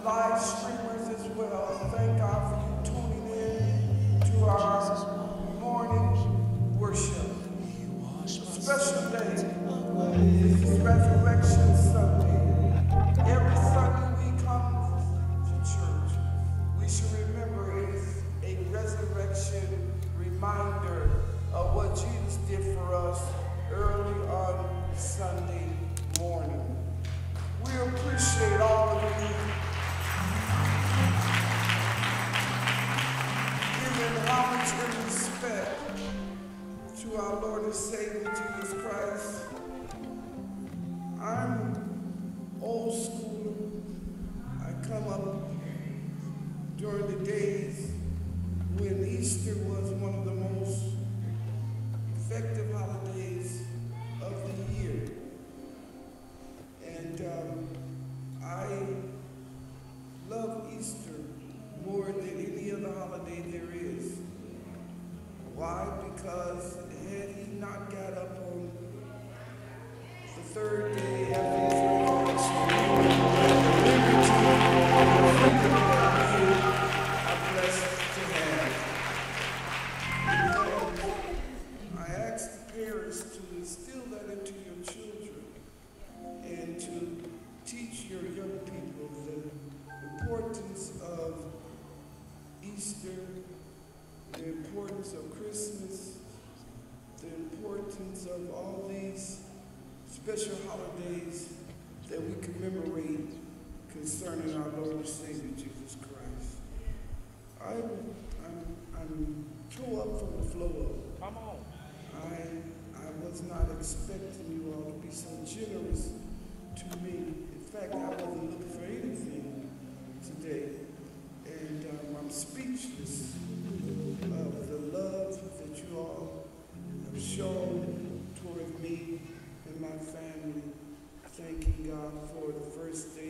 live streamers as well. Thank God for you tuning in to our morning worship. A special day is Resurrection Sunday. Every Sunday we come to church. We should remember it is a resurrection reminder of what Jesus did for us early on Sunday morning. We appreciate all of you giving homage and respect to our Lord and Savior Jesus Christ. I'm old school. I come up during the days when Easter was one of the most effective holidays of the year. And I love Easter more than any other holiday there is. Why? Because had he not got up on the third day after his resurrection, the liberty and freedom that we are blessed to have. I ask the parents to instill that into your children and to teach your young people the importance of Easter, the importance of Christmas, the importance of all these special holidays that we commemorate concerning our Lord and Savior Jesus Christ. I'm tore up from the flow up. Come on. I was not expecting you all to be so generous to me. In fact, I wasn't looking for anything today. And I'm speechless of the love that you all have shown toward me and my family. Thanking God for the first day